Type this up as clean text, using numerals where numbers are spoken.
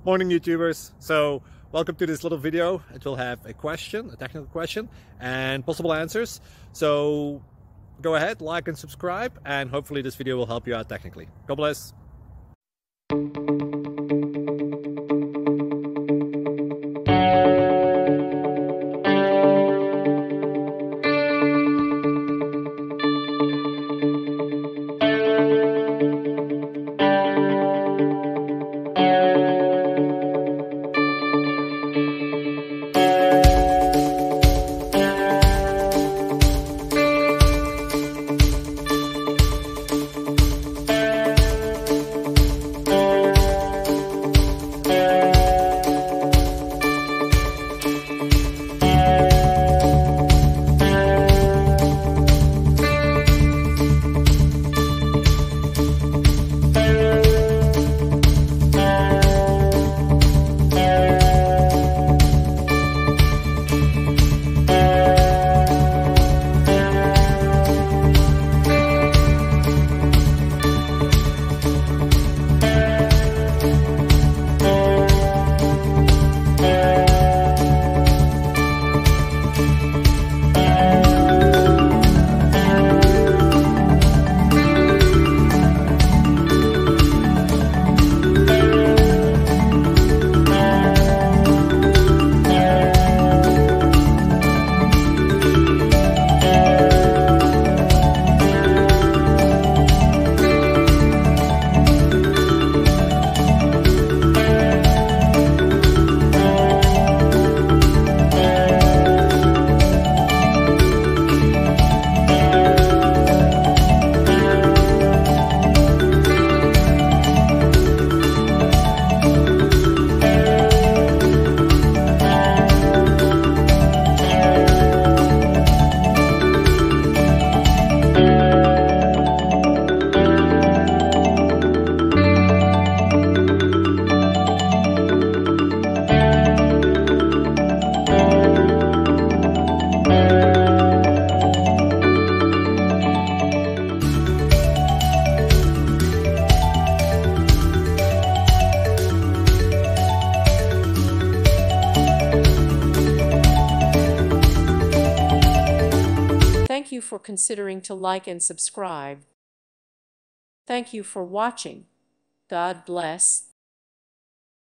Morning YouTubers. So welcome to this little video. It will have a question, a technical question, and possible answers. So go ahead, like and subscribe, and hopefully this video will help you out technically. God bless. Thank you for considering to like and subscribe. Thank you for watching. God bless.